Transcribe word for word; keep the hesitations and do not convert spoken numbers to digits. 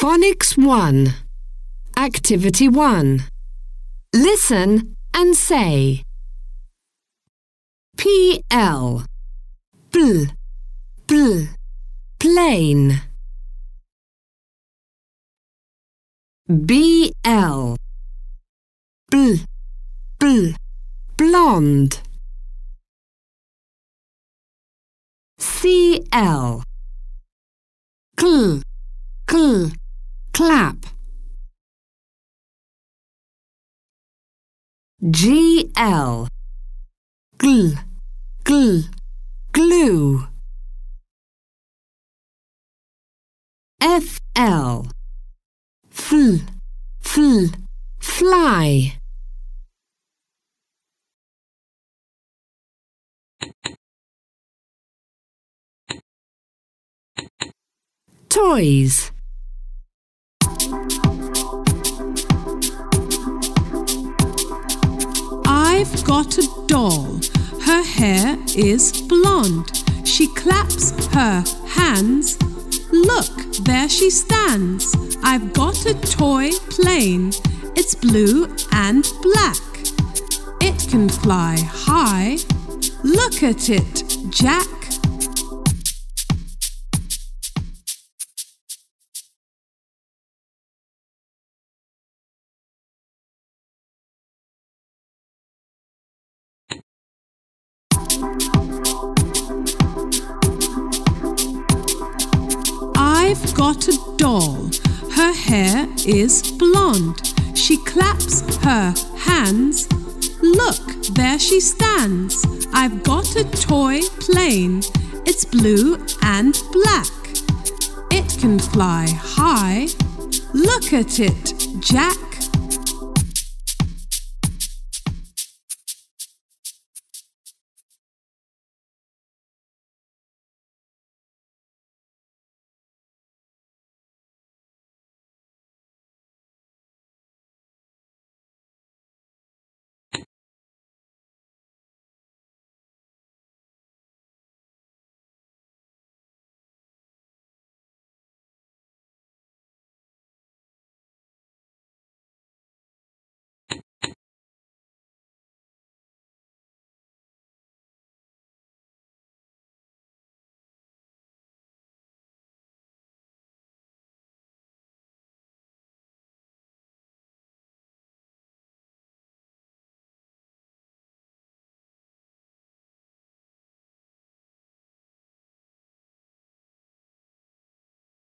Phonics one. Activity one. Listen and say. P L Pl Pl Plane. B L Bl Bl Blonde. C L Cl Cl Clap. G L Gl Gl Glue. F L Fl Fl Fly. Toys. I've got a doll. Her hair is blonde. She claps her hands. Look, there she stands. I've got a toy plane. It's blue and black. It can fly high. Look at it, Jack. I've got a doll. Her hair is blonde. She claps her hands. Look, there she stands. I've got a toy plane. It's blue and black. It can fly high. Look at it, Jack.